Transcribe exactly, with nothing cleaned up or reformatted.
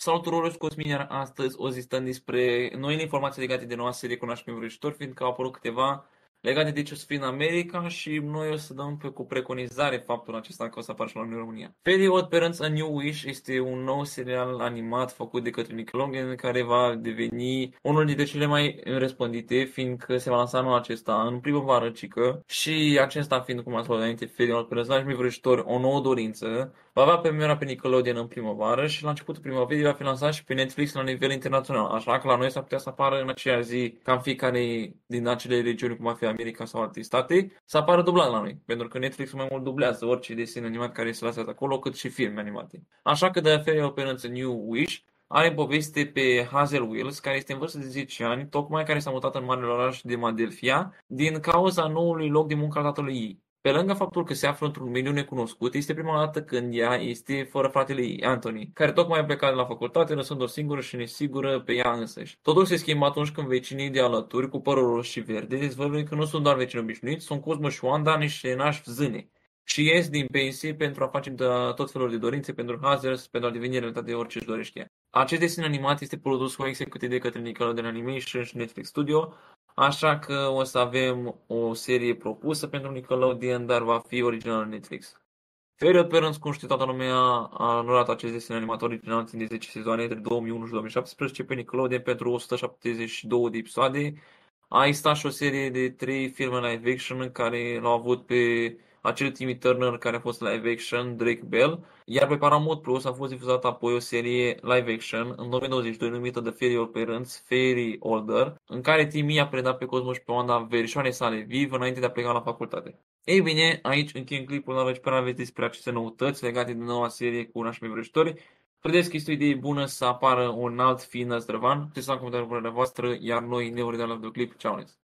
Salut tuturor, eu sunt Cosmin, iar astăzi o zi stăm despre noile informații legate de noua serie Cunoaște-mi vrăjitori, fiindcă au apărut câteva legate de ce o să fie în America și noi o să dăm pe cu preconizare faptul acesta că o să apară și la noi în România. Fairy Odd Parents A New Wish este un nou serial animat făcut de către Nickelodeon care va deveni unul dintre cele mai răspândite, fiindcă se va lansa anul acesta în primăvară, cică, și acesta fiind, cum ați spus înainte, Fairy Odd Parents Cunoaște-mi vrăjitori, o nouă dorință. Va avea premiera pe Nickelodeon în primăvară și la începutul primăverii va fi lansat și pe Netflix la nivel internațional. Așa că la noi s-ar putea să apară în aceeași zi, ca în fiecare din acele regiuni, cum ar fi America sau alte state, să apară dublat la noi. Pentru că Netflix mai mult dublează orice desen animat care se lasă acolo, cât și filme animate. Așa că The Fairy Odd Parents A New Wish are poveste pe Hazel Wills, care este în vârstă de zece ani, tocmai care s-a mutat în marele oraș de Madelphia, din cauza noului loc de muncă al tatălui ei. Pe lângă faptul că se află într-un mediu necunoscut, este prima dată când ea este fără fratele ei, Anthony, care tocmai a plecat de la facultate, lăsând-o singură și nesigură pe ea însăși. Totul se schimbă atunci când vecinii de alături, cu părul roșu și verde, dezvăluie că nu sunt doar vecini obișnuiți, sunt Cosmo și Wanda, niște nași zâne. Și ies din pensie pentru a face tot felul de dorințe pentru Hazard, pentru a deveni realitate de orice își dorește ea. Acest desen animat este produs cu executiv de către Nickelodeon Animation și Netflix Studio, așa că o să avem o serie propusă pentru Nickelodeon, dar va fi original Netflix. Fairy Odd Parents, cum știe toată lumea, a anulat acest desen animat original timp de zece sezoane între două mii unu și două mii șaptesprezece pe Nickelodeon pentru o sută șaptezeci și două de episoade. A existat și o serie de trei filme live action care l-au avut pe acel Timmy Turner care a fost live action, Drake Bell, iar pe Paramount Plus a fost difuzată apoi o serie live action în două mii douăzeci și doi numită The Fairy Odd Parents, Fairy Older, în care Timmy a predat pe Cosmo și pe Wanda verișoare sale viv înainte de a pleca la facultate. Ei bine, aici încheiem clipul, aveți prea aveți despre aceste noutăți legate de noua serie cu Cunoaște-mi vrăjitori. Credeți că este o idee bună să apară un alt film năzdrăvan? Puteți să în comentariul părerea voastră, iar noi ne vom vedea la videoclip. Ceau,